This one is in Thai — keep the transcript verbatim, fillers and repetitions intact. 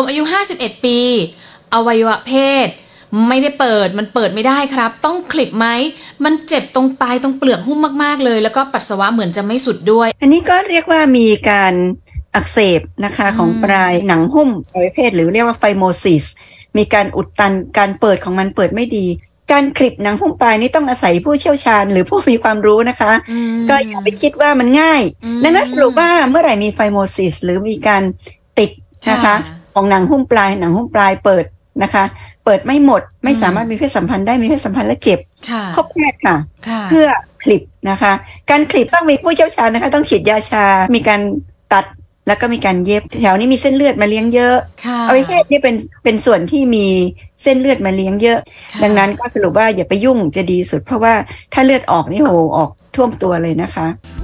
ผมอายุห้าสิบเอ็ดปีอวัยวะเพศไม่ได้เปิดมันเปิดไม่ได้ครับต้องคลิปไหมมันเจ็บตรงปลายตรงเปลือกหุ้มมากๆเลยแล้วก็ปัสสาวะเหมือนจะไม่สุดด้วยอันนี้ก็เรียกว่ามีการอักเสบนะคะของปลายหนังหุ้มอวัยวะเพศหรือเรียกว่าไฟโมซิสมีการอุดตันการเปิดของมันเปิดไม่ดีการคลิปหนังหุ้มปลายนี่ต้องอาศัยผู้เชี่ยวชาญหรือผู้มีความรู้นะคะก็อย่าไปคิดว่ามันง่ายดังนั้นสรุปว่าเมื่อไหร่มีไฟโมซิสหรือมีการติดนะคะของหนังหุ้มปลายหนังหุ้มปลายเปิดนะคะเปิดไม่หมดไม่สามารถมีเพศสัมพันธ์ได้มีเพศสัมพันธ์และเจ็บพบแพทย์ค่ะเพื่อคลิปนะคะการคลิปต้องมีผู้เชี่ยวชาญนะคะต้องฉีดยาชามีการตัดแล้วก็มีการเย็บแถวนี้มีเส้นเลือดมาเลี้ยงเยอะอวัยวะเพศนี่เป็นเป็นส่วนที่มีเส้นเลือดมาเลี้ยงเยอะดังนั้นก็สรุปว่าอย่าไปยุ่งจะดีสุดเพราะว่าถ้าเลือดออกนี่โหออกท่วมตัวเลยนะคะ